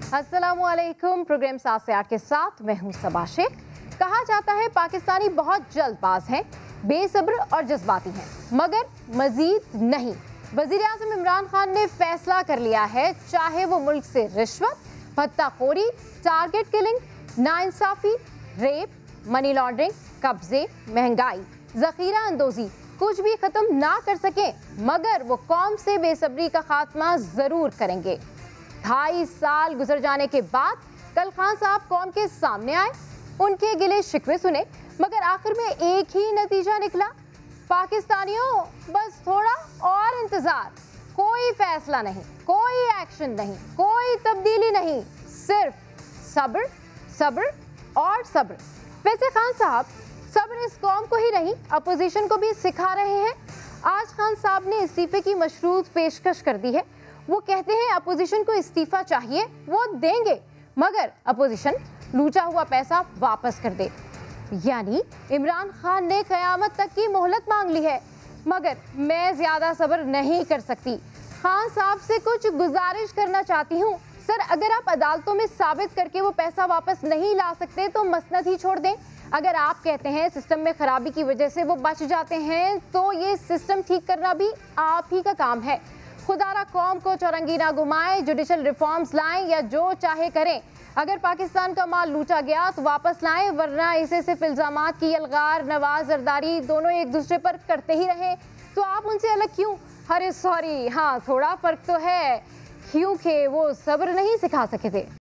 अस्सलामुअलैकुम। प्रोग्राम 7 से 8 के साथ मैं हूं सबा शेख। कहा जाता है पाकिस्तानी बहुत जल्दबाज हैं, बेसब्र और जज्बाती हैं, मगर मजीद नहीं। वजीर आज़म इमरान खान ने फैसला कर लिया है, चाहे वो मुल्क से रिश्वत, भत्ताखोरी, टारगेट किलिंग, नाइंसाफी, रेप, मनी लॉन्ड्रिंग, कब्जे, महंगाई, जखीरा अंदोजी कुछ भी खत्म ना कर सके, मगर वो कौम से बेसब्री का खात्मा जरूर करेंगे। 2.5 साल गुजर जाने के बाद कल खान साहब कौम के सामने आए, उनके गिले शिकवे सुने, मगर आखिर में एक ही नतीजा निकला। पाकिस्तानियों, बस थोड़ा और इंतजार, कोई फैसला नहीं, कोई एक्शन नहीं, कोई तब्दीली नहीं, सिर्फ सब्र, सब्र और सब्र। वैसे खान साहब सब्र इस कौम को ही नहीं, अपोजिशन को भी सिखा रहे हैं। आज खान साहब ने इस्तीफे की मशरूत पेशकश कर दी है। वो कहते हैं अपोजिशन को इस्तीफा चाहिए, वो देंगे, मगर अपोजिशन लूटा हुआ पैसा वापस कर दे। यानी इमरान खान ने क़यामत तक की मोहलत मांग ली है, मगर मैं ज़्यादा सब्र नहीं कर सकती। खान साहब से कुछ गुजारिश करना चाहती हूँ, सर अगर आप अदालतों में साबित करके वो पैसा वापस नहीं ला सकते तो मसनद ही छोड़ दें। अगर आप कहते हैं सिस्टम में खराबी की वजह से वो बच जाते हैं, तो ये सिस्टम ठीक करना भी आप ही का काम है। खुदारा कौम को चौरंगी ना घुमाएं, जुडिशल रिफॉर्म्स लाएं या जो चाहे करें। अगर पाकिस्तान का माल लूटा गया तो वापस लाएं, वरना इसे सिर्फ इल्जामात की यलगार नवाज जरदारी दोनों एक दूसरे पर करते ही रहे तो आप उनसे अलग क्यों? अरे सॉरी, हाँ थोड़ा फर्क तो है, क्योंकि वो सब्र नहीं सिखा सके थे।